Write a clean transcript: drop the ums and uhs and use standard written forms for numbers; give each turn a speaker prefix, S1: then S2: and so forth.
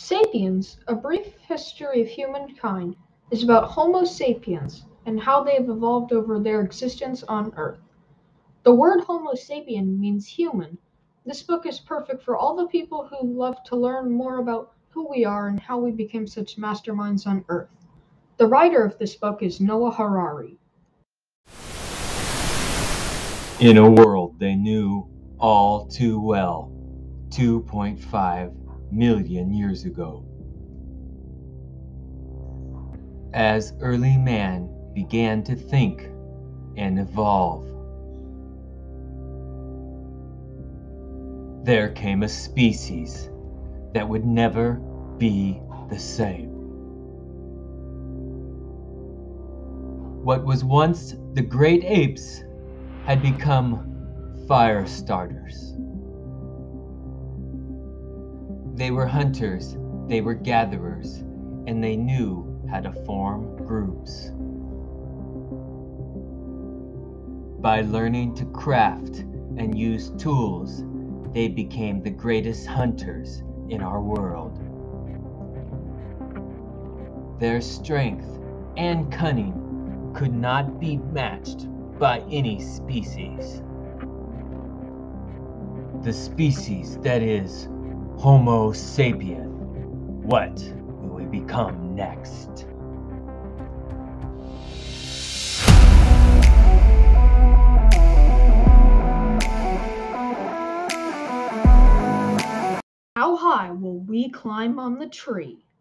S1: Sapiens, A Brief History of Humankind, is about Homo sapiens and how they have evolved over their existence on Earth. The word Homo sapien means human. This book is perfect for all the people who love to learn more about who we are and how we became such masterminds on Earth. The writer of this book is Noah Harari.
S2: In a world they knew all too well, 2.5 million years ago. As early man began to think and evolve, there came a species that would never be the same. What was once the great apes had become fire starters. They were hunters, they were gatherers, and they knew how to form groups. By learning to craft and use tools, they became the greatest hunters in our world. Their strength and cunning could not be matched by any species. The species that is Homo sapien. What will we become next?
S1: How high will we climb on the tree?